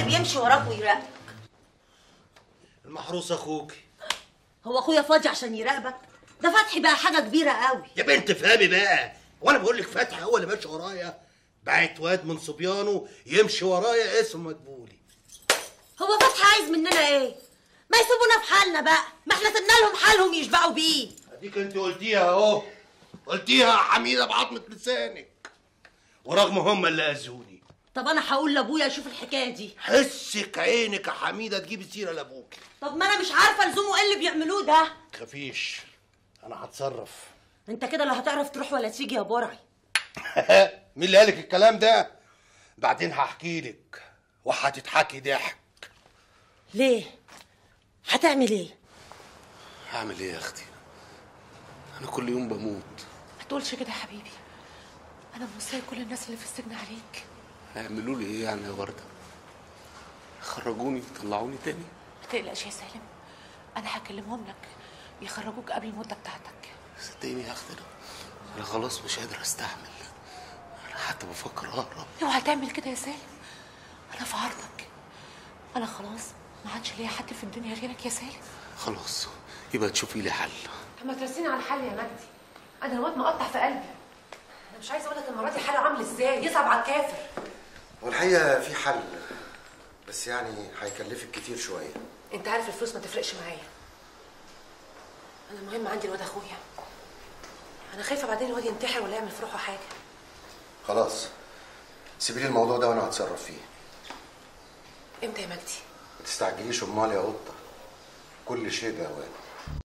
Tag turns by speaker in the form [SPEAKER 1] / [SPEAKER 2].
[SPEAKER 1] بيمشي وراك ويراقبك؟
[SPEAKER 2] المحروس اخوكي.
[SPEAKER 1] هو اخويا فاضي عشان يراقبك؟ ده فتحي بقى حاجه كبيره قوي.
[SPEAKER 2] يا بنت فهمي بقى، وانا بقول لك فتحي هو اللي ماشي ورايا؟ بعت واد من صبيانه يمشي ورايا اسمه مدبولي.
[SPEAKER 1] هو فتحي عايز مننا ايه؟ ما يسيبونا في حالنا بقى، ما احنا سيبنا لهم حالهم يشبعوا بيه.
[SPEAKER 2] اديك انت قلتيها اهو، قلتيها يا حميده بعظمه لسانك، ورغم هم اللي اذوني.
[SPEAKER 1] طب انا هقول لابويا يشوف الحكايه دي.
[SPEAKER 2] حسك عينك يا حميده تجيبي سيره لابوكي.
[SPEAKER 1] طب ما انا مش عارفه لزومه ايه اللي بيعملوه ده.
[SPEAKER 2] تخافيش انا هتصرف.
[SPEAKER 1] انت كده لا هتعرف تروح ولا تيجي يا برعي.
[SPEAKER 2] مين اللي قالك الكلام ده؟ بعدين هحكي لك وهتضحكي ضحك.
[SPEAKER 1] ليه؟ هتعمل ايه؟
[SPEAKER 3] هعمل ايه يا اختي؟ انا كل يوم بموت.
[SPEAKER 4] ما تقولش كده يا حبيبي، انا موصيه كل الناس اللي في السجن عليك.
[SPEAKER 3] هيعملوا لي ايه يعني يا ورده؟ يخرجوني يطلعوني تاني؟
[SPEAKER 4] ما تقلقش يا سالم، انا هكلمهم لك يخرجوك قبل المده بتاعتك.
[SPEAKER 3] صدقيني يا اختي انا خلاص مش قادر استحمل، انا حتى بفكر اهرب.
[SPEAKER 4] لو هتعمل كده يا سالم انا في عرضك، انا خلاص ما عادش ليا حد في الدنيا غيرك يا سالم.
[SPEAKER 3] خلاص يبقى تشوفي لي حل.
[SPEAKER 4] طب ما ترسيني على الحل يا مجدي، انا الواد مقطع في قلبي. انا مش عايزه اقول لك المره دي حاله عامل ازاي، يصعب على الكافر.
[SPEAKER 5] والحقيقه في حل، بس يعني هيكلفك كتير شويه.
[SPEAKER 4] انت عارف الفلوس ما تفرقش معايا، انا المهم عندي الواد اخويا، انا خايفه بعدين الواد ينتحر ولا يعمل في روحه حاجه.
[SPEAKER 5] خلاص سيبي لي الموضوع ده وانا هتصرف فيه.
[SPEAKER 4] امتى يا مجدي؟
[SPEAKER 5] ما تستعجليش، امال يا قطه كل شيء باوان.